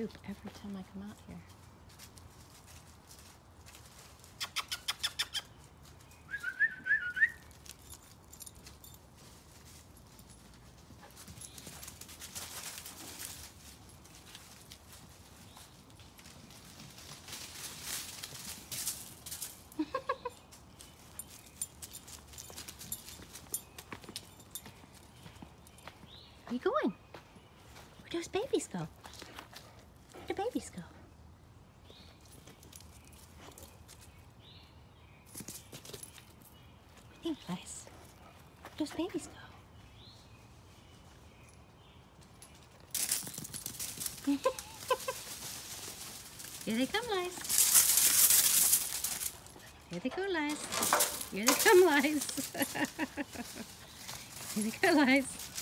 poop every time I come out here. Where are you going? Where do those babies go? Where do babies go? Hey guys, where do those babies go? Here they come, lice. Here they go, lice. Here they come, lice. Here they go, lice.